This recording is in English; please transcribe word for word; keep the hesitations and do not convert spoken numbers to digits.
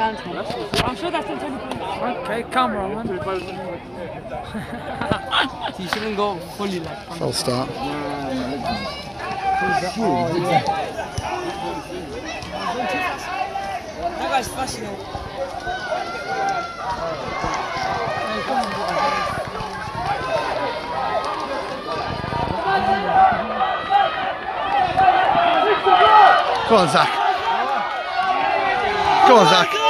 I'm sure that's the twenty points. Okay, camera man. You shouldn't go fully like. Full start. Oh, yeah. That guy's flashing up. Go on, Zach. Go on, Zach.